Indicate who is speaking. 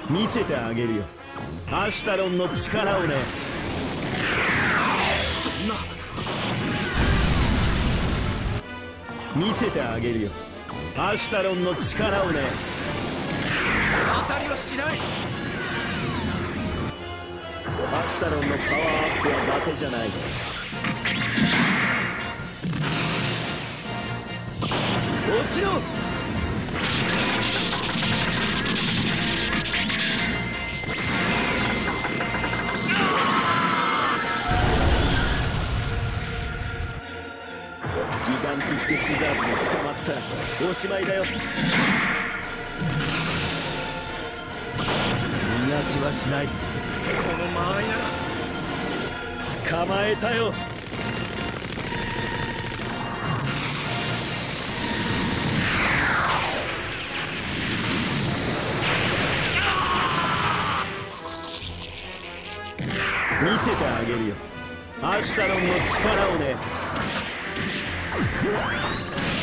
Speaker 1: 見せてあげるよ、アシュタロンの力をね。
Speaker 2: そんな。
Speaker 1: 見せてあげるよ、アシュタロンの力をね。
Speaker 2: 当たりはしない。
Speaker 1: アシュタロンのパワーアップは伊達じゃない。落ちろ。ギガンティックシザーズに捕まったらおしまいだよ。逃がしはしない。
Speaker 2: この間合いなら
Speaker 1: 捕まえたよ。見せてあげるよ、アシュタロンの力をね。